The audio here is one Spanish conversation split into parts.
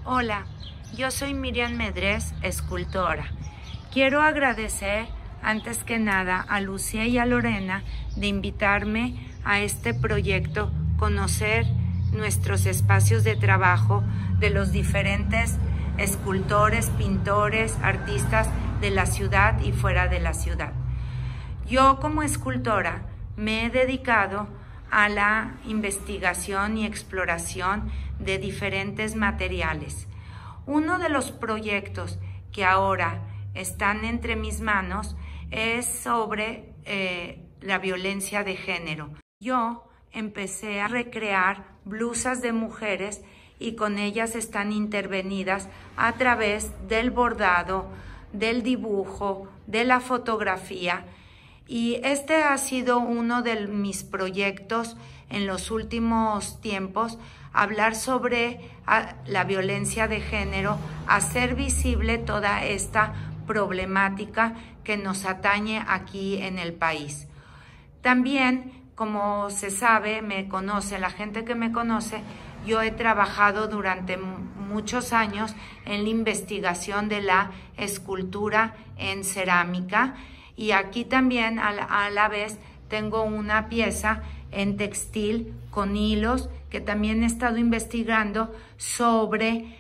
Hola, yo soy Miriam Medrés, escultora. Quiero agradecer antes que nada a Lucía y a Lorena de invitarme a este proyecto, conocer nuestros espacios de trabajo de los diferentes escultores, pintores, artistas de la ciudad y fuera de la ciudad. Yo como escultora me he dedicado a la investigación y exploración de diferentes materiales. Uno de los proyectos que ahora están entre mis manos es sobre la violencia de género. Yo empecé a recrear blusas de mujeres y con ellas están intervenidas a través del bordado, del dibujo, de la fotografía. Y este ha sido uno de mis proyectos en los últimos tiempos, hablar sobre la violencia de género, hacer visible toda esta problemática que nos atañe aquí en el país. También, como se sabe, la gente que me conoce, yo he trabajado durante muchos años en la investigación de la escultura en cerámica y aquí también a la vez tengo una pieza en textil con hilos que también he estado investigando sobre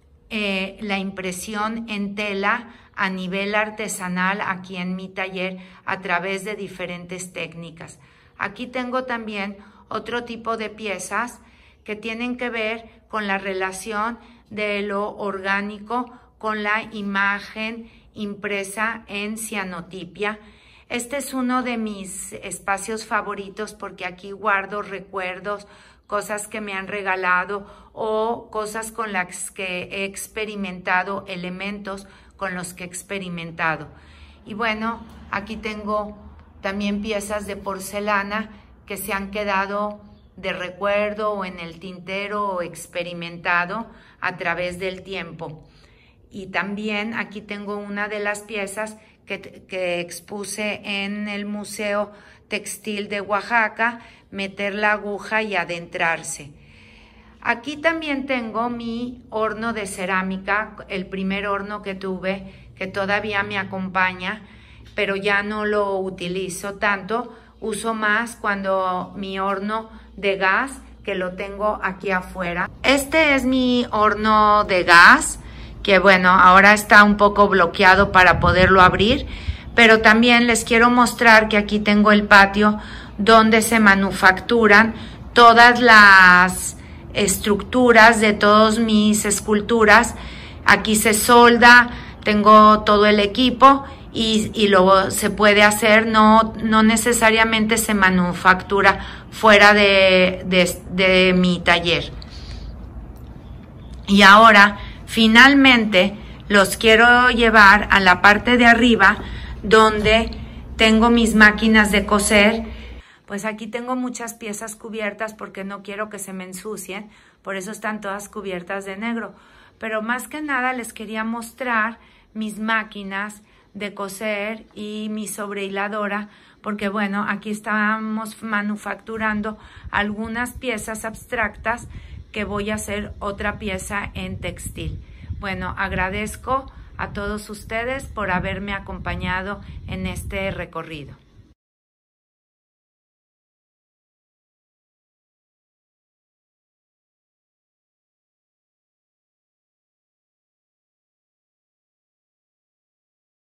la impresión en tela a nivel artesanal aquí en mi taller a través de diferentes técnicas. Aquí tengo también otro tipo de piezas que tienen que ver con la relación de lo orgánico con la imagen impresa en cianotipia. Este es uno de mis espacios favoritos porque aquí guardo recuerdos, cosas que me han regalado o cosas con las que he experimentado, elementos con los que he experimentado. Y bueno, aquí tengo también piezas de porcelana que se han quedado de recuerdo o en el tintero o experimentado a través del tiempo. Y también aquí tengo una de las piezas que expuse en el Museo Textil de Oaxaca, meter la aguja y adentrarse. Aquí también tengo mi horno de cerámica, el primer horno que tuve, que todavía me acompaña, pero ya no lo utilizo tanto, uso más cuando mi horno de gas, que lo tengo aquí afuera. Este es mi horno de gas, que bueno, ahora está un poco bloqueado para poderlo abrir, pero también les quiero mostrar que aquí tengo el patio donde se manufacturan todas las estructuras de todas mis esculturas. Aquí se solda, tengo todo el equipo y luego se puede hacer, no necesariamente se manufactura fuera de mi taller. Y ahora finalmente los quiero llevar a la parte de arriba donde tengo mis máquinas de coser. Pues aquí tengo muchas piezas cubiertas porque no quiero que se me ensucien, por eso están todas cubiertas de negro. Pero más que nada les quería mostrar mis máquinas de coser y mi sobrehiladora, porque bueno, aquí estamos manufacturando algunas piezas abstractas que voy a hacer otra pieza en textil. Bueno, agradezco a todos ustedes por haberme acompañado en este recorrido.